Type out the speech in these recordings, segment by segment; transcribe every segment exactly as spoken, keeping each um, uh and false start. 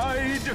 side!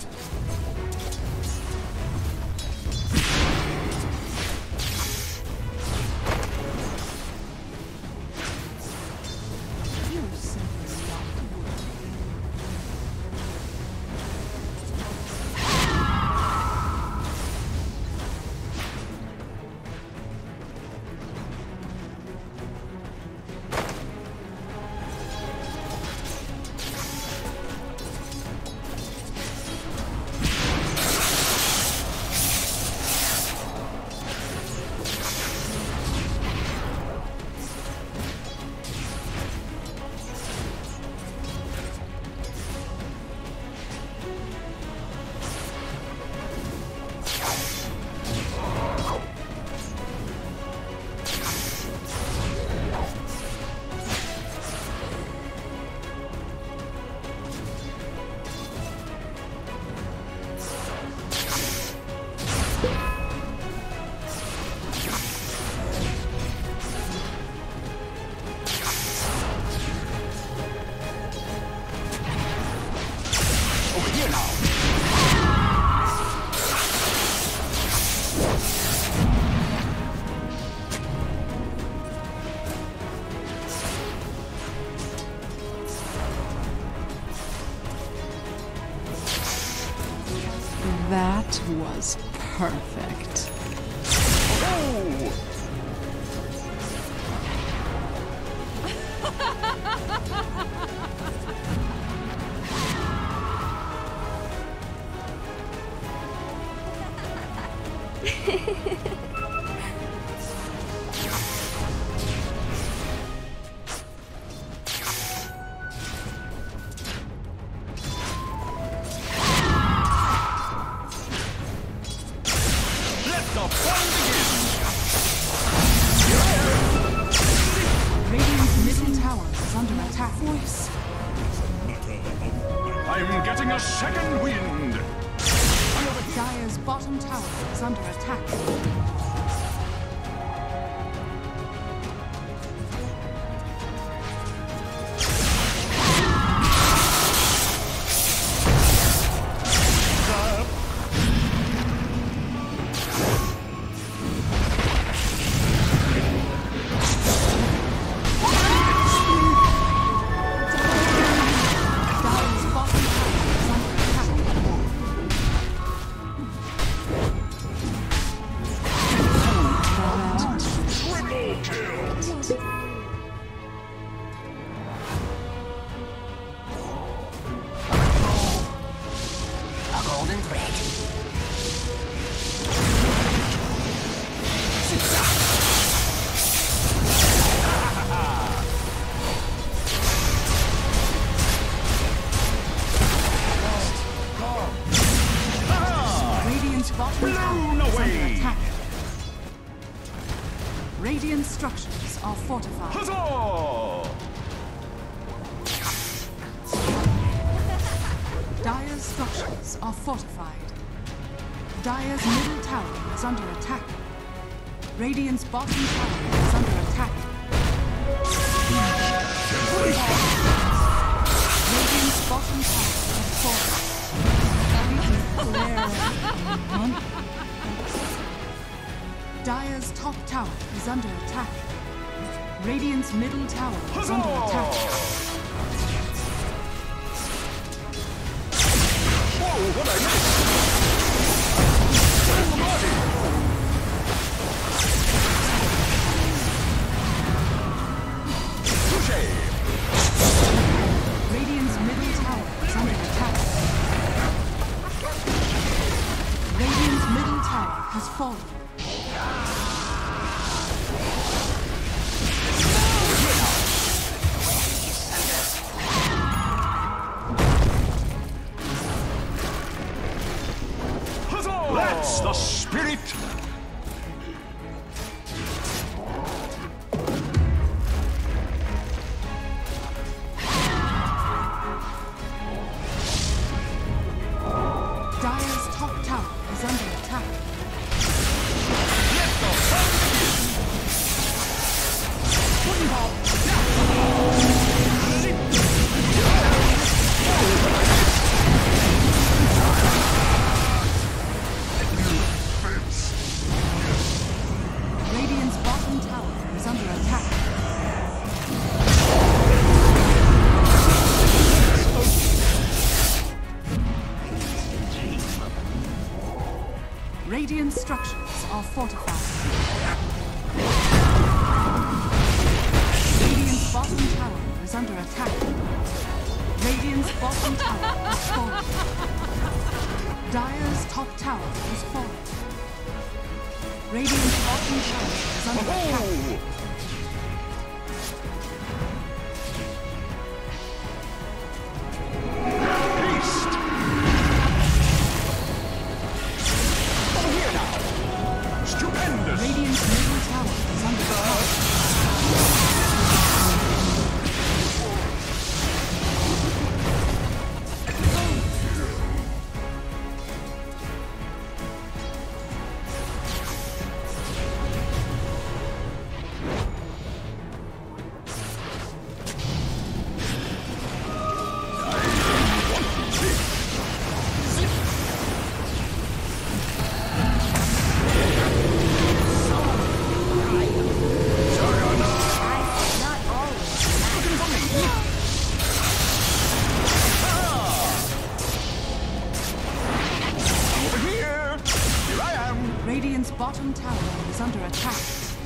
That was perfect. Oh! I'm getting a second wind! Dire's bottom tower is under attack. Radiant structures are fortified. Huzzah! Dire's structures are fortified. Dire's middle tower is under attack. Radiant's bottom tower is under attack. Radiant's bottom tower is fortified. Dire's top tower is under attack. Radiant's middle tower is under attack. Whoa, what I missed! Touché! Radiant's middle tower is under attack. Radiant's middle tower has fallen. That's the spirit! Dire's top tower is under attack. Let the fun begin! fortified. Radiant's bottom tower is under attack. Radiant's bottom tower has fallen. Dire's top tower has fallen. Radiant's bottom tower is under attack. Beast! Over here now! Stupendous! Radiant's middle tower is under attack. Radiant's bottom tower is under attack.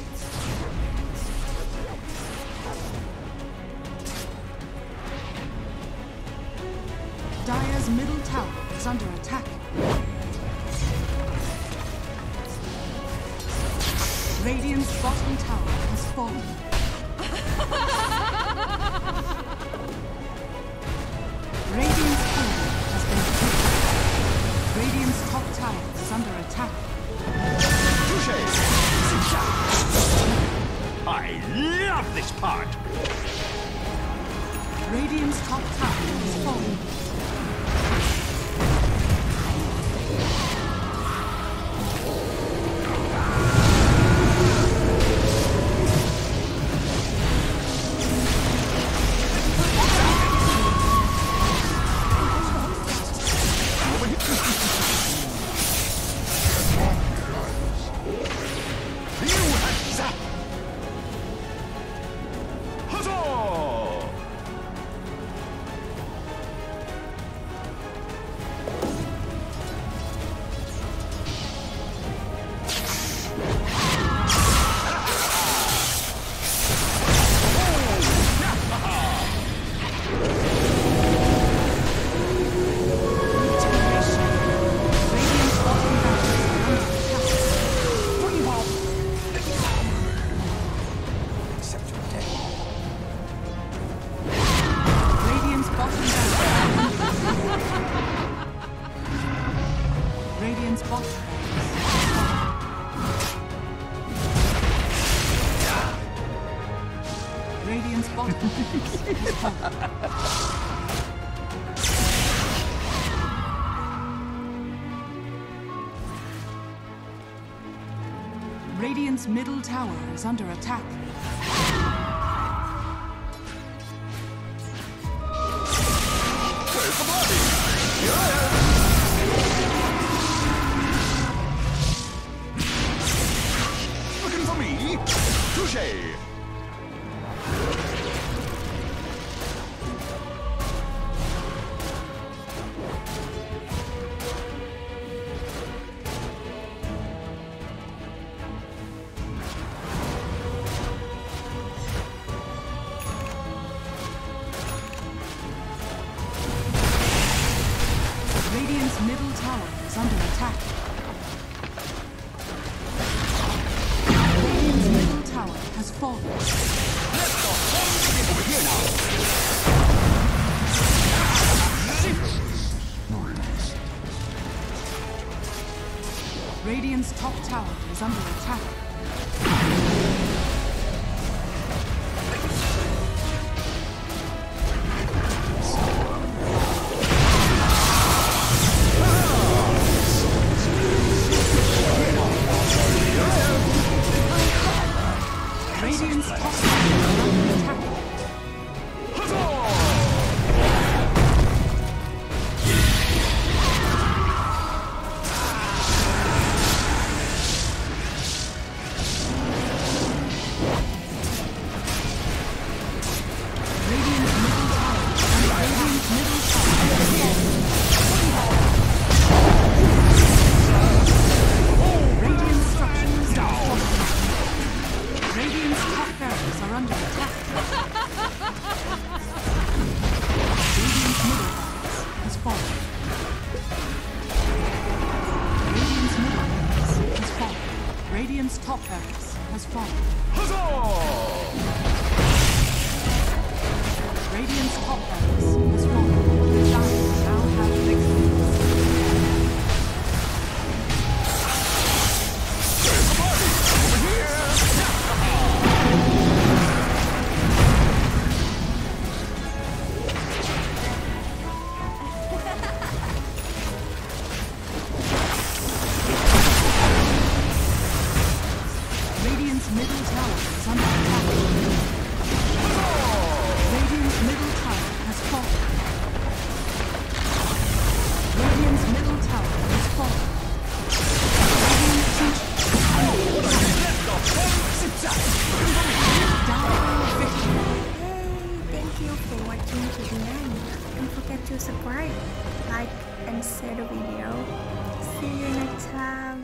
Dire's middle tower is under attack. Radiant's bottom tower has fallen. Radiant's tower has been killed. Radiant's top tower is under attack. Touché! I love this part! Radiant's top tower has fallen. Radiant's middle tower is under attack. Where's the body? Here I am! Looking for me? Touché! Radiant's middle tower is under attack. Radiant's middle tower has fallen. Let the fun begin over here now! Radiant's top tower is under attack. Radiant's top tower is under attack. watching to the end. Don't forget to subscribe, like, and share the video. See you next time.